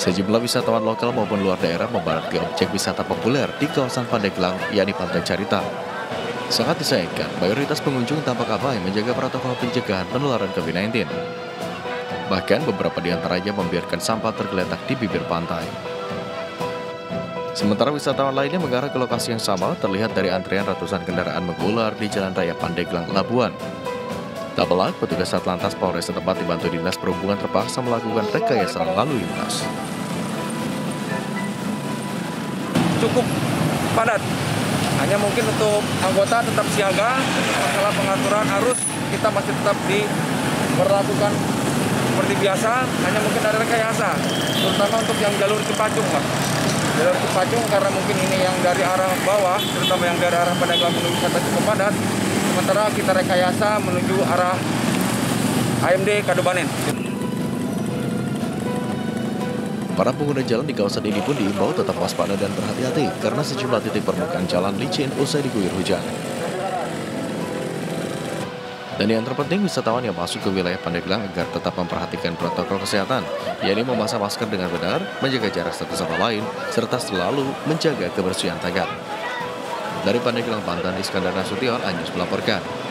Sejumlah wisatawan lokal maupun luar daerah membadati objek wisata populer di kawasan Pandeglang, yakni Pantai Carita. Sangat disayangkan, mayoritas pengunjung tampak abai menjaga protokol pencegahan penularan COVID-19. Bahkan beberapa di antaranya membiarkan sampah tergeletak di bibir pantai. Sementara wisatawan lainnya mengarah ke lokasi yang sama terlihat dari antrian ratusan kendaraan mengular di Jalan Raya Pandeglang, Labuan. Tak pelak, petugas Satlantas Polres setempat dibantu Dinas Perhubungan terpaksa melakukan rekayasa lalu lintas. Cukup padat. Hanya mungkin untuk anggota tetap siaga, masalah pengaturan arus kita masih tetap diberlakukan seperti biasa, hanya mungkin ada rekayasa, terutama untuk yang jalur Cipacung, Pak. Jalur Cipacung karena mungkin ini yang dari arah bawah, terutama yang dari arah Pandeglang menuju wisata cukup padat, sementara kita rekayasa menuju arah AMD Kadobanen. Para pengguna jalan di kawasan ini pun diimbau tetap waspada dan berhati-hati karena sejumlah titik permukaan jalan licin usai diguyur hujan. Dan yang terpenting, wisatawan yang masuk ke wilayah Pandeglang agar tetap memperhatikan protokol kesehatan, yakni memasang masker dengan benar, menjaga jarak satu sama lain, serta selalu menjaga kebersihan tangan. Dari Pandeglang, Banten, Iskandar Nasution, Anyus melaporkan.